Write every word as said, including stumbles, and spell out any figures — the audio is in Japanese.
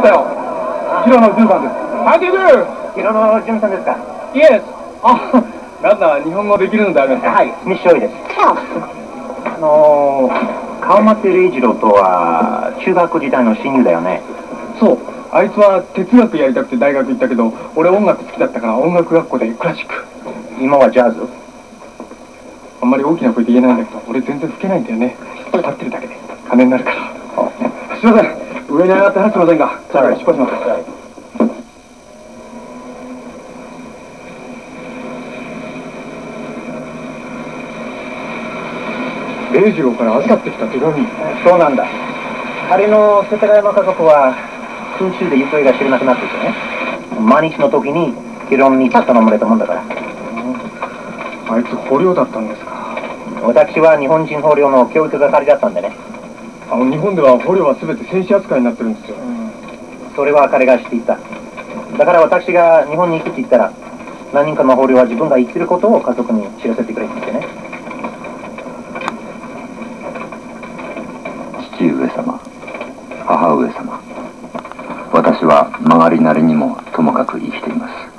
ったよ。ヒロのじゅうさんです。 How do you do? ヒロのじゅんさんですか？ Yes. あ、なんだ、日本語できるのでありますか？ はい、スミッシュオイです。あのー、川松礼二郎とは中学時代の親友だよね。 そう。あいつは哲学やりたくて大学行ったけど、俺音楽好きだったから音楽学校でクラシック。 今はジャズ？ あんまり大きな声で言えないんだけど、俺全然吹けないんだよね。立ってるだけで金になるから。すいません。上に上がって話せませんが、じゃあ出発します。礼二郎から預かってきた手紙。 そうなんだ。彼の世田谷の家族は空襲で行方が知れなくなっていてね、毎日の時にヒロに頼まれたもんだから。 あいつ捕虜だったんですか？ 私は日本人捕虜の教育係だったんでね。 あの日本では捕虜は全て戦士扱いになってるんですよ。 うん、それは彼が知っていた。だから私が日本に行くって言ったら、何人かの捕虜は自分が生きてることを家族に知らせてくれって言ってね。 父上様、母上様、私は曲がりなりにもともかく生きています。